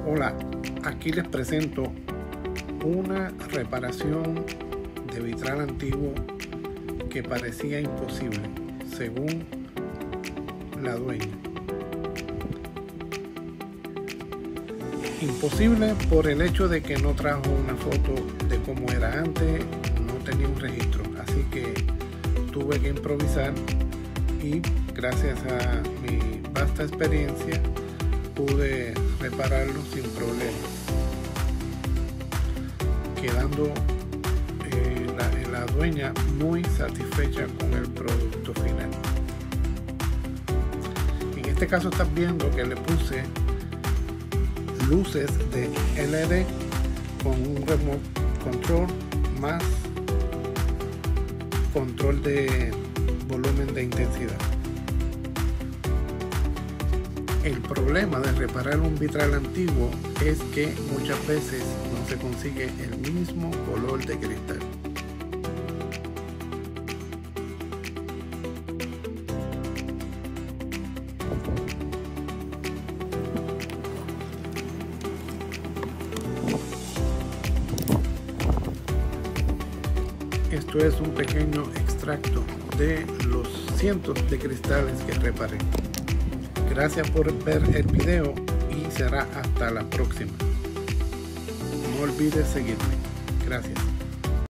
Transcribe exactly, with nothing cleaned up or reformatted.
Hola, aquí les presento una reparación de vitral antiguo que parecía imposible, según la dueña. Imposible por el hecho de que no trajo una foto de cómo era antes, no tenía un registro, así que tuve que improvisar y gracias a mi vasta experiencia pude repararlo sin problemas, quedando eh, la, la dueña muy satisfecha con el producto final. En este caso estás viendo que le puse luces de L E D con un remote control más control de volumen de intensidad. El problema de reparar un vitral antiguo es que muchas veces no se consigue el mismo color de cristal. Esto es un pequeño extracto de los cientos de cristales que reparé. Gracias por ver el video y será hasta la próxima. No olvides seguirme. Gracias.